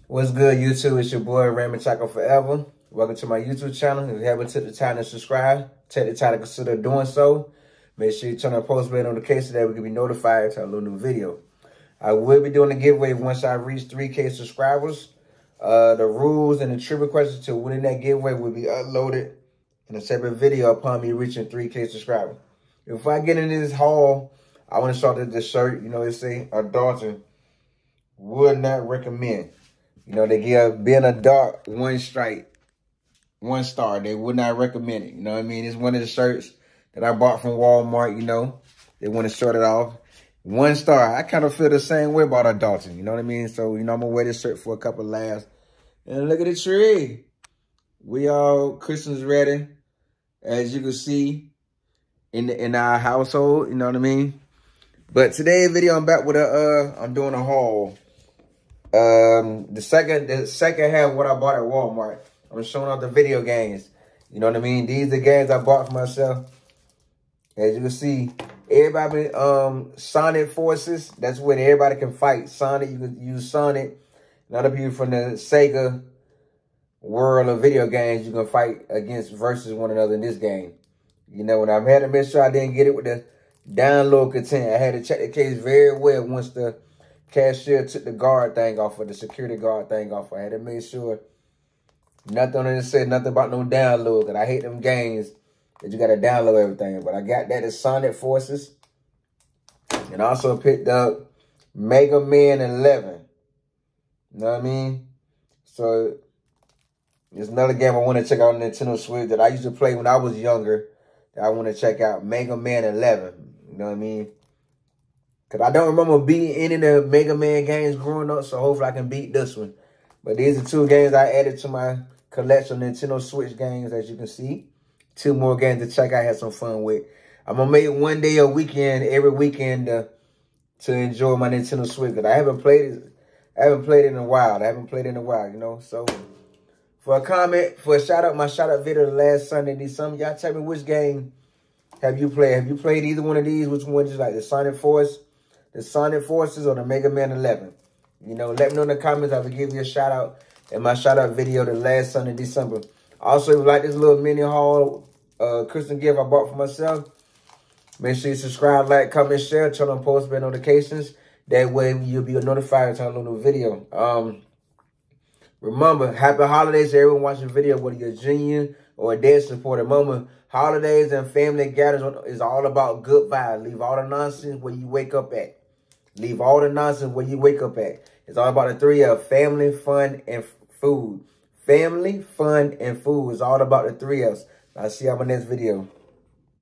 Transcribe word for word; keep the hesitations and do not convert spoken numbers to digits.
What's good, YouTube? It's your boy, Raymond Chaco Forever. Welcome to my YouTube channel. If you haven't took the time to subscribe, take the time to consider doing so. Make sure you turn on post bell notification so that we can be notified to a little new video. I will be doing a giveaway once I reach three K subscribers. Uh, the rules and the trivia questions to winning that giveaway will be uploaded in a separate video upon me reaching three K subscribers. If I get into this haul, I want to start with the shirt. You know, they say adulting would not recommend. You know, they give being a dark one stripe, one star. They would not recommend it. You know what I mean? It's one of the shirts that I bought from Walmart, you know. They want to start it off. One star. I kind of feel the same way about adulting. You know what I mean? So, you know, I'm going to wear this shirt for a couple of laughs. And look at the tree. We all Christmas ready, as you can see, in the, in our household. You know what I mean? But today's video, I'm back with a, uh, I'm doing a haul. Um, the second, the second half of what I bought at Walmart. I'm showing off the video games. You know what I mean? These are the games I bought for myself. As you can see, everybody, um, Sonic Forces. That's when everybody can fight. Sonic, you can use Sonic. And other people from the Sega world of video games, you can fight against versus one another in this game. You know, and I've had to make sure I didn't get it with the download content. I had to check the case very well once the cashier took the guard thing off, or the security guard thing off. I had to make sure nothing on it said nothing about no download, because I hate them games that you got to download everything. But I got that as Sonic Forces. And also picked up Mega Man eleven. You know what I mean? So there's another game I want to check out on Nintendo Switch that I used to play when I was younger that I want to check out, Mega Man eleven. You know what I mean? Because I don't remember beating any of the Mega Man games growing up, so hopefully I can beat this one. But these are two games I added to my collection of Nintendo Switch games, as you can see. Two more games to check out, have some fun with. I'm going to make one day a weekend, every weekend, uh, to enjoy my Nintendo Switch. Because I haven't played it, I haven't played it in a while. I haven't played it in a while, you know. So, for a comment, for a shout-out, my shout-out video the last Sunday, did some y'all tell me which game have you played? Have you played either one of these? Which one is like the Sonic Force? The Sonic Forces or the Mega Man eleven. You know, let me know in the comments. I will give you a shout out in my shout out video the last Sunday, December. Also, if you like this little mini haul, uh, Christmas gift I bought for myself, make sure you subscribe, like, comment, share, turn on post bell notifications. That way you'll be notified to a new video. Um, remember, happy holidays to everyone watching the video, whether you're a genuine or a dead supporter. Remember, holidays and family gatherings is all about good vibes. Leave all the nonsense where you wake up at. Leave all the nonsense where you wake up at. It's all about the three of family, fun, and food. Family, fun, and food is all about the three of us. I'll see you on my next video.